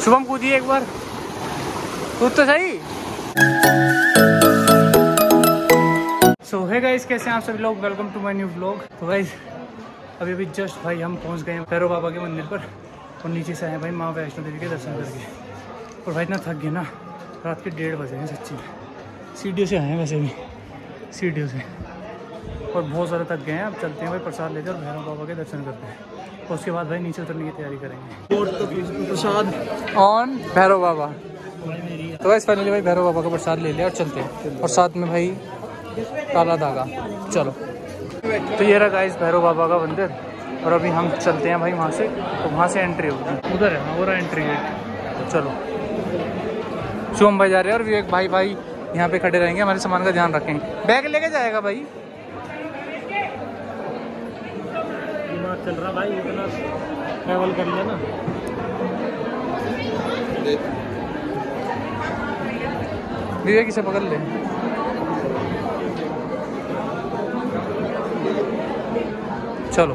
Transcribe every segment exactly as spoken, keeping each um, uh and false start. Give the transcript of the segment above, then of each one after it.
शुभम कूदिए एक बार, कूद तो सही। सो है गाइस, कैसे हैं आप सभी लोग, welcome to my new vlog. तो गाइस अभी अभी जस्ट भाई हम पहुंच गए हैं भैरव बाबा के मंदिर पर, और नीचे से आए भाई माँ वैष्णो देवी के दर्शन करके। और भाई इतना थक गए ना, रात के डेढ़ बजे हैं सच्ची में। सीढ़ियों से आए हैं वैसे भी, सीढ़ियों से, और बहुत ज़्यादा थक गए हैं। अब चलते हैं भाई प्रसाद लेकर और भैरव बाबा के दर्शन करते हैं, और उसके बाद भाई नीचे उतरने की तैयारी करेंगे। प्रसाद ऑन भैरव बाबा। तो भाई फाइनली भाई भैरव बाबा का प्रसाद ले लिया और चलते हैं, और साथ में भाई काला धागा। चलो, तो ये रहा गाइस भैरव बाबा का मंदिर, और अभी हम चलते हैं भाई वहाँ से, तो वहाँ से एंट्री होगी, उधर है हाँ वो रहा एंट्री गेट। चलो, शुभम भाई जा रहे हैं और विवेक भाई भाई यहाँ पे खड़े रहेंगे, हमारे सामान का ध्यान रखेंगे। बैग लेके जाएगा भाई, दिमाग चल रहा भाई, इतना ट्रैवल कर लिया ना। विवेक इसे पकड़ ले। चलो,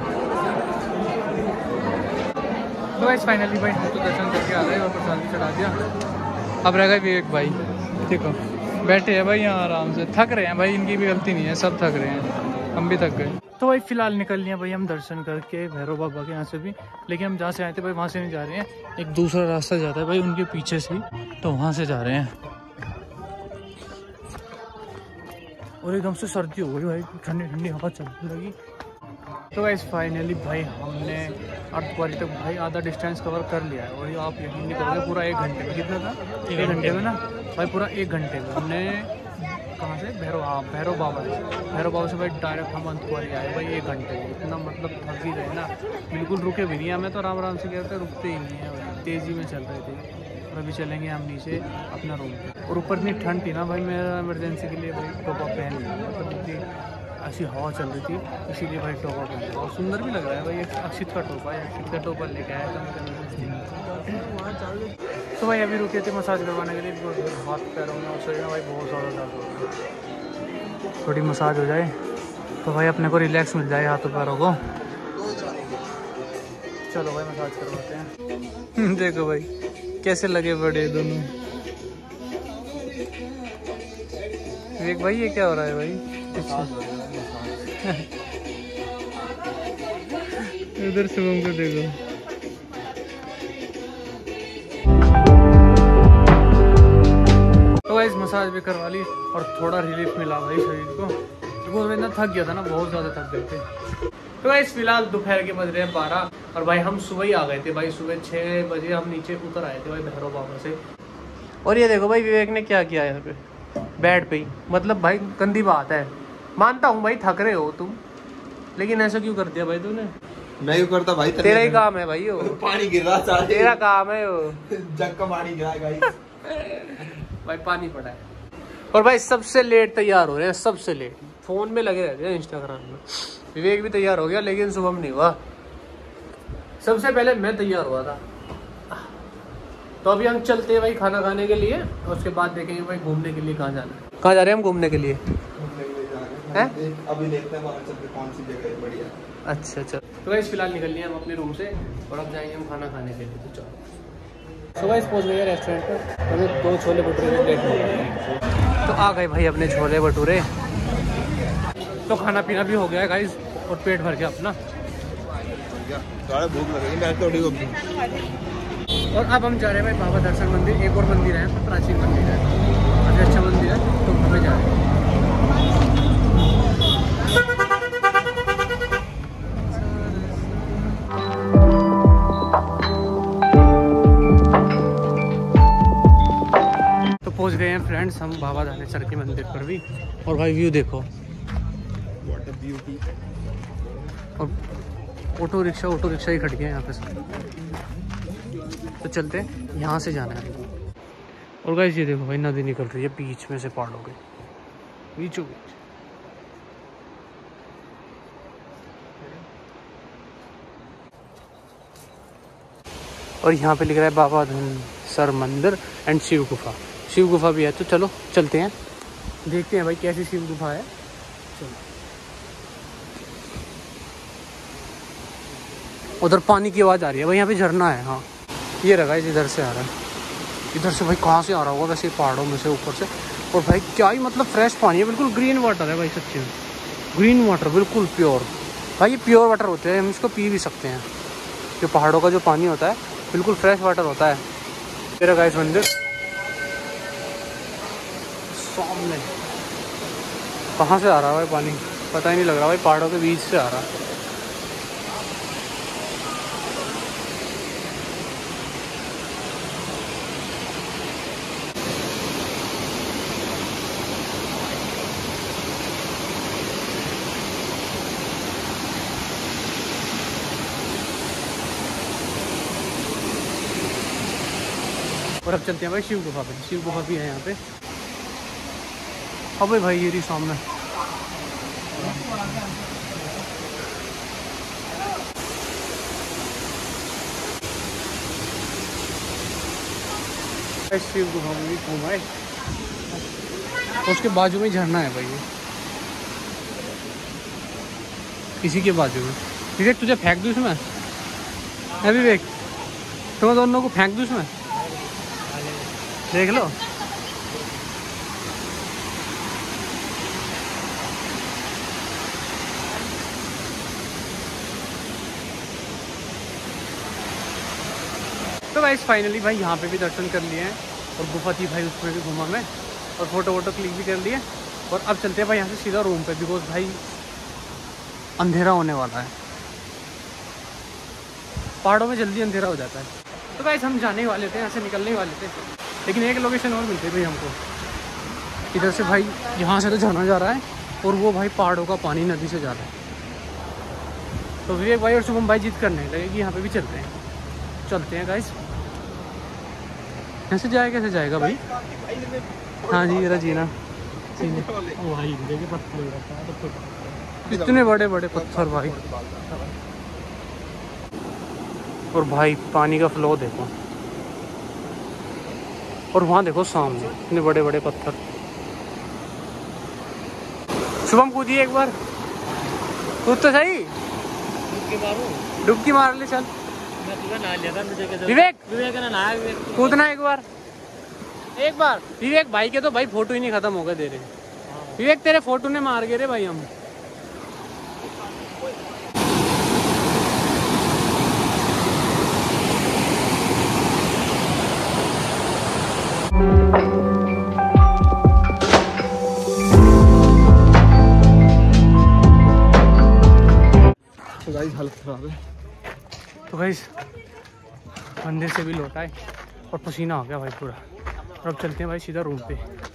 तो गाइस फाइनली भाई हम तो दर्शन करके आ गए और प्रसाद भी चढ़ा दिया। अब रह गए विवेक भाई, देखो बैठे हैं भाई यहाँ आराम से, थक रहे हैं भाई, इनकी भी गलती नहीं है, सब थक रहे हैं, हम भी थक गए। तो भाई फिलहाल निकल लिया भाई हम दर्शन करके भैरव बाबा के यहाँ से भी, लेकिन हम जहाँ से आए थे भाई वहाँ से नहीं जा रहे हैं, एक दूसरा रास्ता जाता है भाई उनके पीछे से ही, तो वहाँ से जा रहे हैं। और एकदम से सर्दी हो गई भाई, ठंडी ठंडी हवा चलने लगी। तो गाइस फाइनली भाई हमने अर्धकुंवारी तक भाई आधा डिस्टेंस कवर कर लिया है, और आप यकीन नहीं करोगे पूरा एक घंटे में। कितना था? एक घंटे में ना भाई, पूरा एक घंटे में हमने कहाँ से भैरव हाँ भैरव बाबा से भैरव बाबा से भाई डायरेक्ट हम अर्धकुंवारी आए भाई एक घंटे में। इतना मतलब थक ही रहे ना, बिल्कुल रुके भी नहीं, हमें तो आराम आराम से कहते रुकते ही नहीं है भाई, तेज़ी में चल रहे थे। और अभी चलेंगे हम नीचे अपना रूम पे, और ऊपर इतनी ठंड थी ना भाई, मेरा इमरजेंसी के लिए भाई टोपा पहन लिया, मतलब इतनी ऐसी हवा चल रही थी, इसीलिए भाई टोपा पहन लिया। और सुंदर भी लग रहा है भाई, एक अक्षित का टोपा है, अक्षित का टोपा लेके आया था। तो भाई अभी रुके थे मसाज करवाने के लिए, हाथ पैरों में और शरीर में भाई बहुत ज़्यादा दर्द हो रहा है। थोड़ी मसाज हो जाए तो भाई अपने को रिलैक्स मिल जाए हाथों पैरों को। चलो भाई मसाज करवाते हैं। देखो भाई कैसे लगे बड़े दोनों। एक भाई ये क्या हो रहा है भाई, इधर शुभम को देखो। तो गाइस मसाज भी करवा ली और थोड़ा रिलीफ मिला भाई शरीर को, बहुत इतना थक गया था ना, बहुत ज़्यादा थक गए थे। तो गाइस फिलहाल दोपहर के बज रहे हैं बारह, और भाई हम सुबह ही आ गए थे भाई, सुबह छः बजे हम नीचे उतर आए थे भाई भैरव बाबा से। और ये देखो भाई विवेक ने क्या किया यहाँ पे बेड पे ही, मतलब भाई गंदी बात है, मानता हूँ भाई थक रहे हो तुम, लेकिन ऐसा क्यों कर दिया भाई तूने? मैं क्यों करता भाई, तेरा ही काम है भाई, वो पानी गिर रहा था, तेरा काम है वो, जग का पानी गिरा गाइस। भाई पानी पड़ा है। और भाई सबसे लेट तैयार हो रहे हैं, सबसे लेट, फोन में लगे रहते हैं इंस्टाग्राम में। विवेक भी तैयार हो गया, लेकिन शुभम नहीं हुआ, सबसे पहले मैं तैयार हुआ था। तो अभी हम चलते हैं भाई खाना खाने के लिए, और उसके बाद देखेंगे भाई घूमने के लिए कहाँ जाना है। कहाँ जा रहे हैं हम घूमने के लिए? घूमने के लिए जा रहे हैं, अभी देखते हैं वहाँ चल के कौन सी जगह है बढ़िया। अच्छा अच्छा, तो गाइस फिलहाल निकल लिए हम अपने रूम से, और अब जाएंगे हम खाना खाने के लिए। तो चलो, तो गाइस पहुँच गए रेस्टोरेंट पर, हमें दो छोले भटूरे की प्लेट मिल, तो आ गए भाई अपने छोले भटूरे। तो खाना पीना भी हो गया है गाइस, और पेट भर गया अपना, भूख लग रही है तो। और अब हम जा रहे हैं भाई बाबा दर्शन मंदिर, एक और मंदिर है, प्राचीन मंदिर है, काफ़ी अच्छा मंदिर है, तो हमें जा रहे हैं। तो पहुंच गए हैं फ्रेंड्स हम बाबा धानेश्वर के मंदिर पर भी, और भाई व्यू देखो, व्हाट अ ब्यूटी। और ऑटो रिक्शा ऑटो रिक्शा ही खड़ गया यहाँ पे, तो चलते हैं, यहाँ से जाना है। और गाइस ये देखो भाई नदी निकल रही है बीच में से पहाड़ों के बीचों बीच। और यहाँ पे लिख रहा है बाबा धनेश्वर मंदिर एंड शिव गुफा, शिव गुफा भी है। तो चलो चलते हैं, देखते हैं भाई कैसी शिव गुफा है। चलो, उधर पानी की आवाज़ आ रही है भाई, यहाँ पे झरना है। हाँ ये रहा है, इधर से आ रहा है, इधर से भाई कहाँ से आ रहा होगा वैसे पहाड़ों में से ऊपर से। और भाई क्या ही मतलब फ्रेश पानी है, बिल्कुल ग्रीन वाटर है भाई, सच्ची में ग्रीन वाटर, बिल्कुल प्योर भाई। ये प्योर वाटर होते हैं, हम इसको पी भी सकते हैं। जो पहाड़ों का जो पानी होता है बिल्कुल फ्रेश वाटर होता है। मेरा गाइस मंदिर सामने, कहाँ से आ रहा है भाई पानी पता ही नहीं लग रहा भाई, पहाड़ों के बीच से आ रहा है। और अब चलते हैं भाई शिव गुफा पे। शिव गुफा भी है यहाँ पे। अबे भाई ये रही सामने। शिव गुफा में भी घूमा है, उसके बाजू में झरना है भाई, ये इसी के बाजू में। विवेक तुझे फेंक दूँ इसमें? है विवेक, तुम दोनों को फेंक दूँ इसमें? देख लो। तो गाइस फाइनली भाई यहाँ पे भी दर्शन कर लिए हैं, और गुफा थी भाई उसमें भी घूमा मैं, और फोटो वोटो क्लिक भी कर लिए। और अब चलते हैं भाई यहाँ से सीधा रूम पे, बिकॉज भाई अंधेरा होने वाला है, पहाड़ों में जल्दी अंधेरा हो जाता है। तो गाइस हम जाने वाले थे, यहाँ से निकलने वाले थे, लेकिन एक लोकेशन और मिलती भाई हमको। इधर से भाई यहाँ से तो झरना जा रहा है, और वो भाई पहाड़ों का पानी नदी से जा रहा है। तो विवेक भाई और शुभम भाई जिद करने लगे कि यहाँ पे भी चलते हैं। चलते हैं गाइस। कैसे जाएगा, कैसे जाएगा भाई? हाँ जी मेरा जीना इतने बड़े बड़े पत्थर भाई, और भाई पानी का फ्लो देखो, और वहाँ देखो सामने इतने बड़े बड़े पत्थर। शुभम कूदिए एक बार, कूद तो सही, डुबकी मार ले। चल विवेक, विवेक ने नहाया, विवेक कूदना एक बार, एक बार। विवेक भाई के तो भाई फोटो ही नहीं खत्म हो गए दे रहे। विवेक तेरे फोटो ने मार गए रे भाई हम। तो गाइस हालत खराब है। तो गाइस मंदिर से भी लौटा है और पसीना आ गया भाई पूरा। और अब चलते हैं भाई सीधा रूम पे।